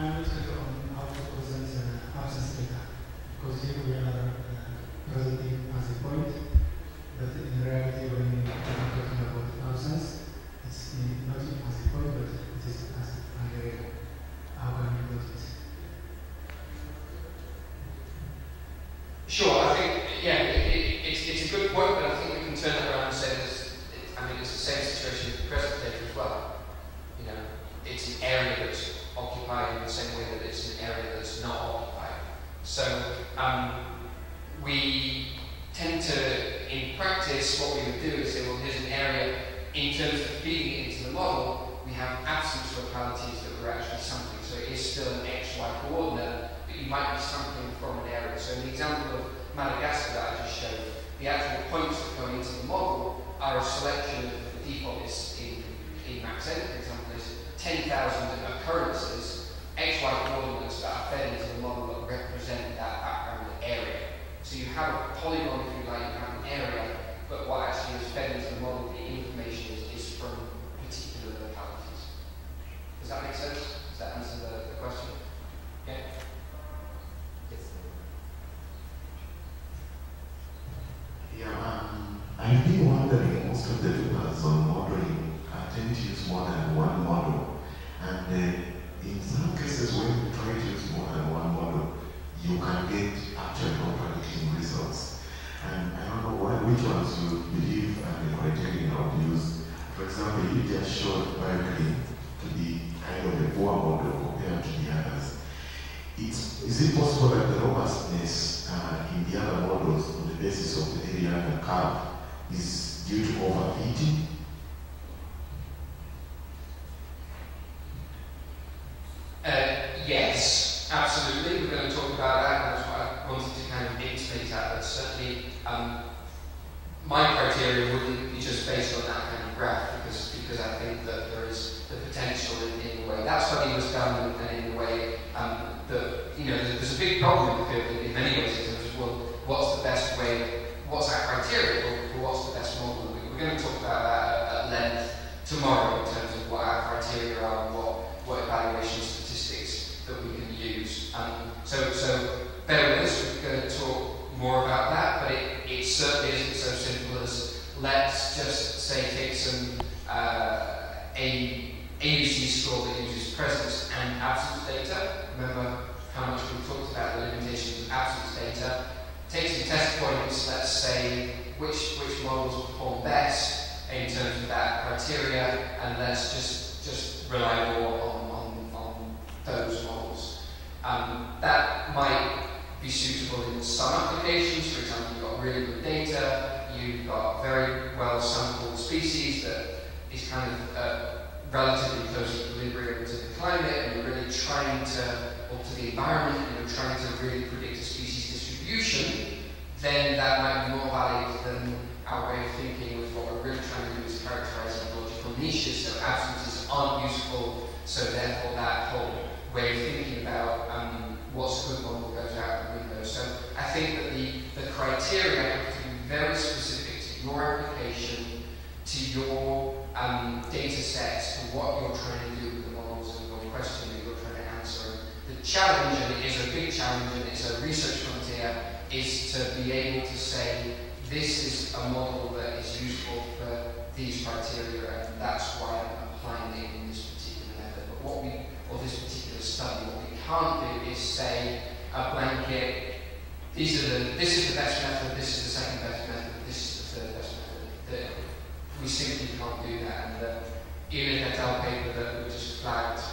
I'm not sure on how to present absence data, because here we are presenting as a point, but in reality when we are talking about absence, it's not as a point, but it is as an area. How can we put it? Sure, I think, yeah, it's a good point, but I think we can turn it around and say this, I mean, it's the same situation with the present data as well. You know, it's an area that's occupied in the same way that it's an area that's not occupied. So, we tend to, in practice, what we would do is say, well, here's an area, in terms of feeding it into the model, we have absence localities that were actually something. So it is still an XY coordinate, but you might be sampling from an area. So in the example of Madagascar that I just showed, the actual points that go into the model are a selection of the default is in MaxN, for example, is 10,000 occurrences, XY coordinates that are fed into the model that represent that background area. So you have a polygon, if you like, you have an area, but what actually is fed into the model, the information is from particular localities. Does that make sense? Does that answer the question? Yeah? Yes. Yeah, I've been wondering, most of the papers on modeling tend to use more than one model. And in some cases, when you try to use more than one model, you can get actual contradicting results. And I don't know which ones you believe are the criteria of use. For example, you just showed bioclean to be kind of a poor model compared to the others. Is it possible that the robustness in the other models on the basis of the area and the curve is due to overfitting? Yes, absolutely. We're going to talk about that, and that's what I wanted to kind of intimate at. But certainly, my criteria wouldn't be just based on that kind of graph, because I think that there is the potential in the way that study was done, and in the way that, you know, there's a big problem in the field in many ways in terms of, well, what's the best way, what's our criteria, or what's the best model? We're going to talk about that at length tomorrow in terms of what our criteria are and what evaluation statistics that we can use. So bear with us, we're going to talk more about that, but it certainly isn't so simple as let's just say take some ABC score that uses presence and absence data. Remember how much we talked about the limitations of absence data. Take some test points, let's say which models perform best in terms of that criteria, and let's just rely more on those models. That might be suitable in some applications. For example, you've got really good data, you've got very well sampled species that is kind of relatively close equilibrium to the climate, and you're really trying to, or to the environment, and you're trying to really predict a species distribution, then that might be more valid than our way of thinking with what we're really trying to do is characterize ecological niches, so absences aren't useful, so therefore that whole way of thinking about what's a good model goes out the window. So I think that the criteria have to be very specific to your application, to your data sets, to what you're trying to do with the models and your question that you're trying to answer. The challenge, and it is a big challenge, and it's a research frontier, is to be able to say, this is a model that is useful for these criteria, and that's why I'm applying it in this particular method. But or this particular study, what we can't do is say a blanket, this is the best method, this is the second best method, this is the third best method. We simply can't do that. And the Enrique et al. Paper that we just flagged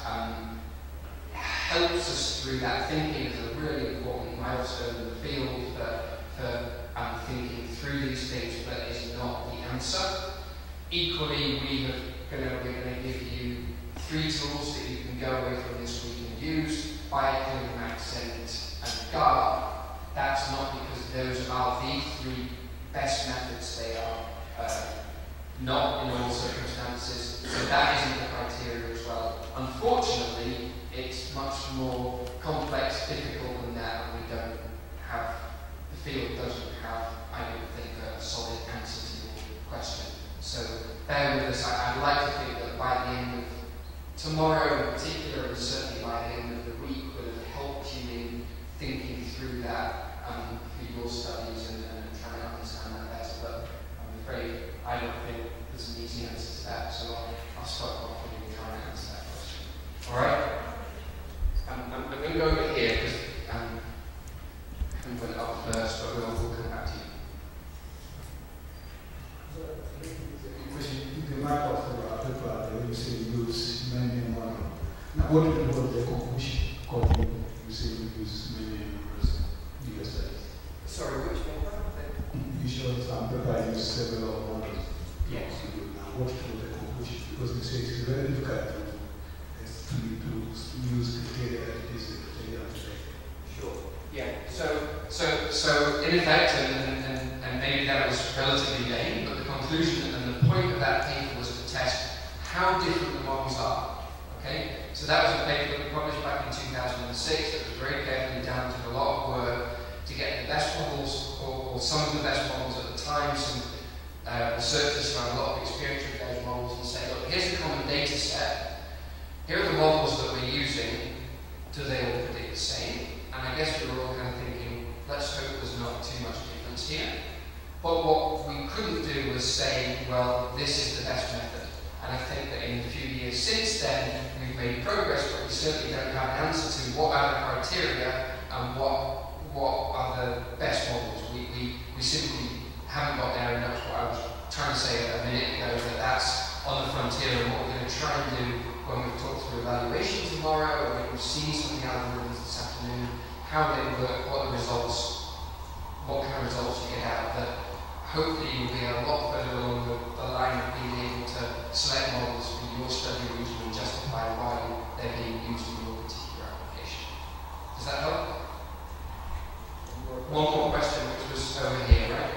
helps us through that thinking as a really important milestone in the field for thinking through these things, but is not the answer. Equally, we're going to give you 3 tools that you can go away from this week and use: bioclean, MaxN, and GAR. That's not because those are the 3 best methods. They are not in all circumstances. So that isn't the criteria as well. Unfortunately, it's much more complex, difficult than that, and we don't have, the field doesn't have, I don't think, a solid answer to your question. So bear with us. I'd like to think that by the end of tomorrow in particular, and certainly by the end of the week, through that for your studies and trying to understand that better. But I'm afraid I don't think there's an easy answer to that, so I'll start off with trying to answer that question. All right? I'm going to go over here because I went up first, but we'll come back to you. The mark of the paper, when you say use many model. Now, what do you do with the conclusion? You say you use many numbers in your studies. Sorry, which paper? You showed some paper use several models. Yes. Now, what do you do with the conclusion? Because you say it's very difficult to use the data that is the data today. Sure. Yeah. So in effect, and maybe that was relatively lame, but the conclusion and the point of that paper was to test how different the models are. Okay. So that was a paper that we published back in 2006. That was very carefully done, took a lot of work to get the best models, or some of the best models at the time. Some researchers who had a lot of experience with those models and say, look, here's the common data set. Here are the models that we're using. Do they all predict the same? And I guess we were all kind of thinking, let's hope there's not too much difference here. But what we couldn't do was say, well, this is the best method. And I think that in the few years since then, we've made progress, but we certainly don't have an answer to what are the criteria and what are the best models. We simply haven't got there, and that's what I was trying to say a minute ago, that that's on the frontier, and what we're going to try and do when we talk through evaluation tomorrow, or when we've seen some of the algorithms this afternoon, how they work, what the results, what kind of results you get out of that. Hopefully you'll be a lot further along the line of being able to select models for your study region and justify why they're being used in your particular application. Does that help? One more question, which was over here, right?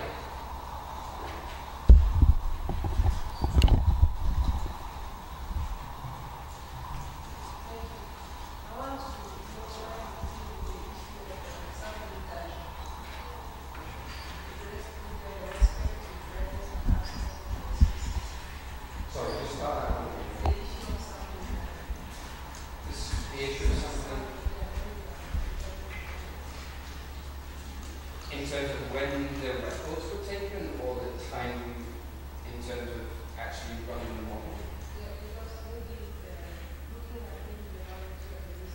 In terms of when the records were taken, or the time in terms of actually running the model? Yeah, because maybe looking at the reality of this,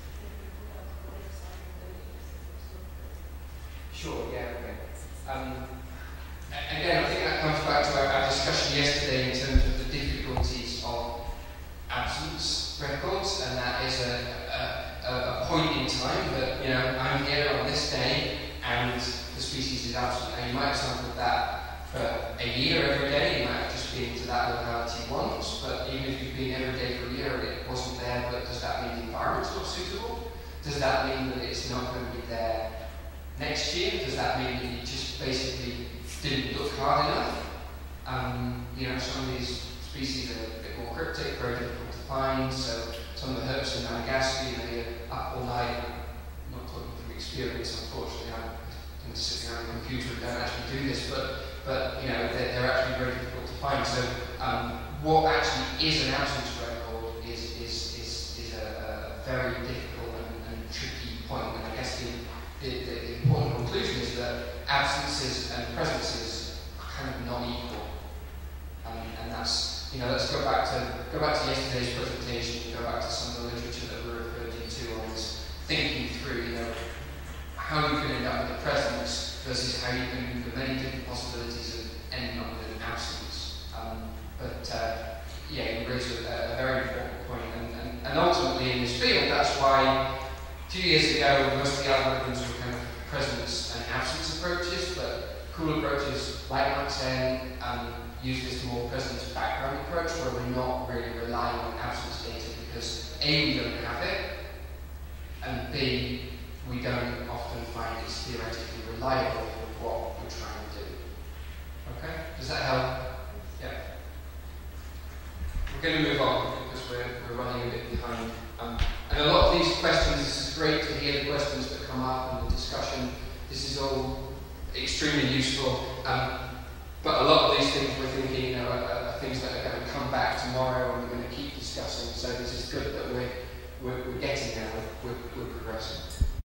Sure, yeah, okay. Again, I think that comes back to our discussion yesterday in terms of the difficulties of absence records, and that is a point in time that, you know, I'm here on this day and the species is absent. Now, you might have sampled that for a year every day, you might have just been to that locality once, but even if you've been every day for a year and it wasn't there, but does that mean the environment's not suitable? Does that mean that it's not going to be there next year? Does that mean that you just basically didn't look hard enough? You know, some of these species are a bit more cryptic, very difficult to find, so some of the herbs in Madagascar, you know, you're up all night. I'm not talking from experience, unfortunately. I'm sitting on a computer and don't actually do this, but you know, they're actually very difficult to find. So what actually is an absence record is a very difficult and tricky point. And I guess the important conclusion is that absences and presences are kind of not equal. And that's, you know, let's go back to yesterday's presentation, go back to some of the literature that we referred you to on this, thinking through, you know, how you can end up with a presence versus how you can do the many different possibilities of ending up with an absence. Yeah, you raise a very important point, and ultimately in this field, that's why 2 years ago most of the algorithms were kind of presence and absence approaches, but cool approaches like Maxen use this more presence background approach where we're not really relying on absence data because A, we don't have it, and B, we don't often find it's theoretically reliable for what we're trying to do. Okay? Does that help? Yeah. We're going to move on because we're running a bit behind. And a lot of these questions, this is great to hear the questions that come up and the discussion. This is all extremely useful. But a lot of these things we're thinking, you know, are things that are going to come back tomorrow and we're going to keep discussing. So this is good that we're getting